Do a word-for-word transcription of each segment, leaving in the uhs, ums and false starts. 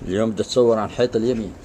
اليوم بدي اتصور عن حيط اليمين.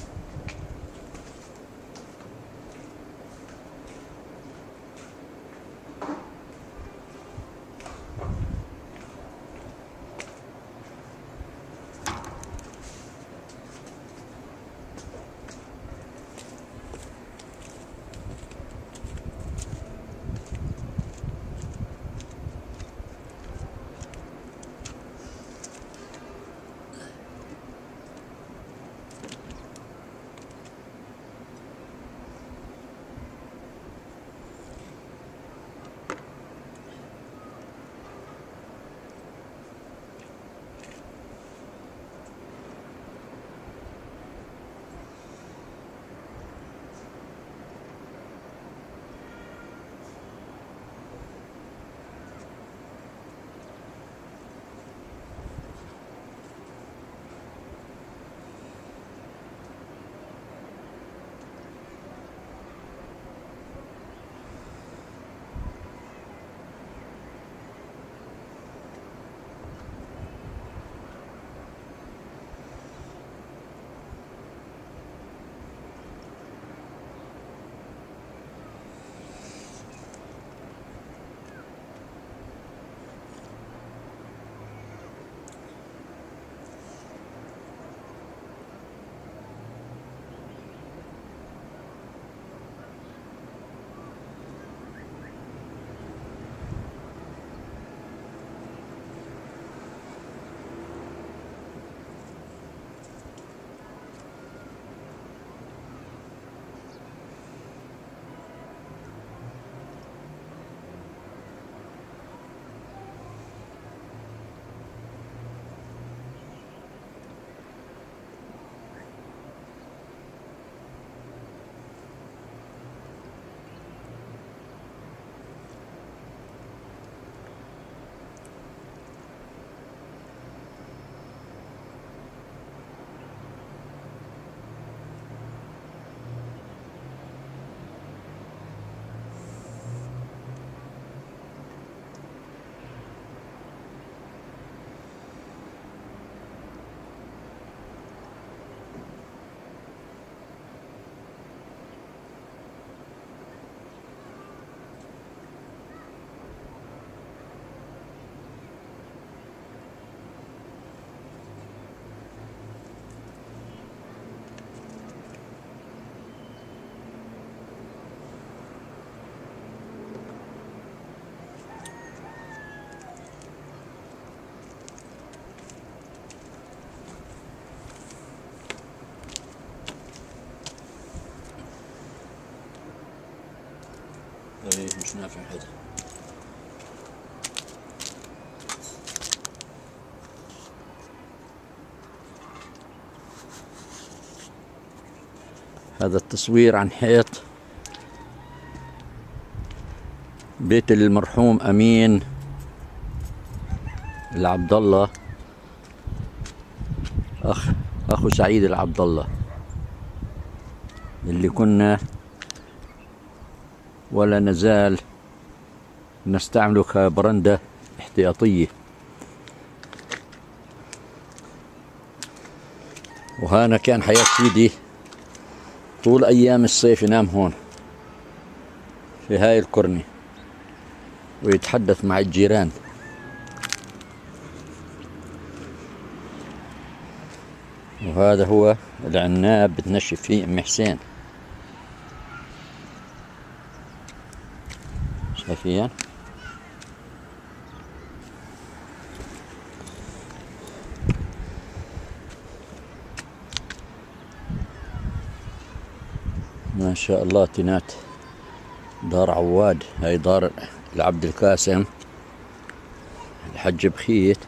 ايه مش نافع حدا. هذا التصوير عن حيط بيت المرحوم أمين العبد الله، أخ أخو سعيد العبد الله، اللي كنا ولا نزال نستعمله كبرندة احتياطية. وهنا كان حياة سيدي طول أيام الصيف، ينام هون في هاي الكورني ويتحدث مع الجيران. وهذا هو العناب بتنشف فيه أم حسين، شايفين؟ ما شاء الله. تنات دار عواد، هاي دار العبد القاسم الحج بخيت.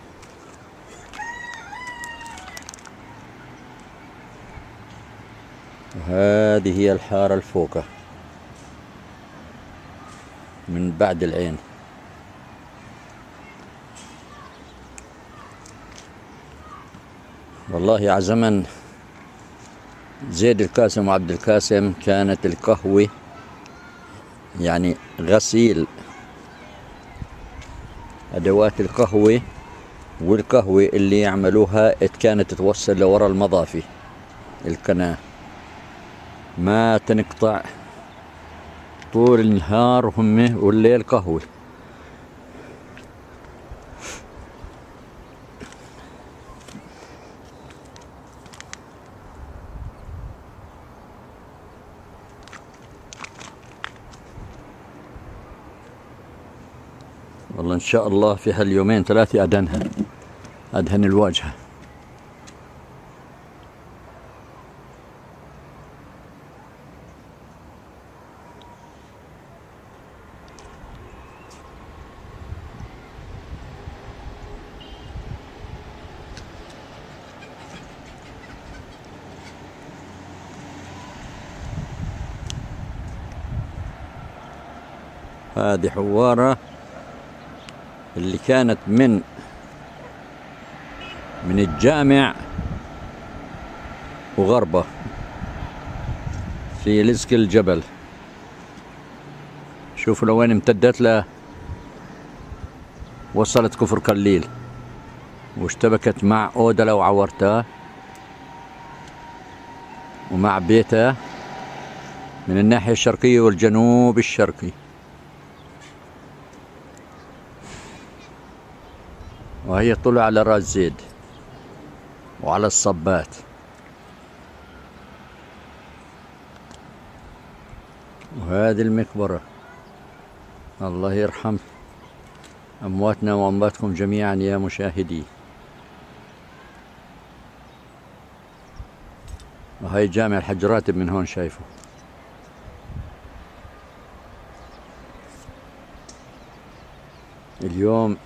وهذه هي الحارة الفوقة من بعد العين. والله على زمن زيد القاسم وعبد القاسم كانت القهوة يعني غسيل أدوات القهوة والقهوة اللي يعملوها كانت توصل لورا المضافي القناة، ما تنقطع طول النهار هم والليل قهوة. والله إن شاء الله في هاليومين ثلاثة أدهنها، أدهن الواجهة. هذه حوارة اللي كانت من من الجامع وغربة في لزق الجبل. شوفوا لوين امتدت له، وصلت كفر قليل واشتبكت مع أودلة وعورتها ومع بيتها من الناحية الشرقية والجنوب الشرقي. وهي طلع على راس زيد وعلى الصبات. وهذه المقبرة، الله يرحم أمواتنا وأمواتكم جميعا يا مشاهدي. وهي جامع الحج راتب من هون شايفه. اليوم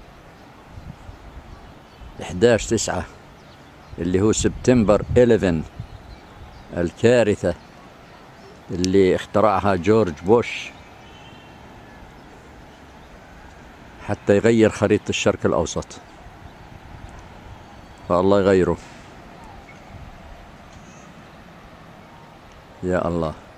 إحدى عشر تسعة اللي هو سبتمبر إحدى عشر، الكارثة اللي اخترعها جورج بوش حتى يغير خريطة الشرق الأوسط، فالله يغيره يا الله.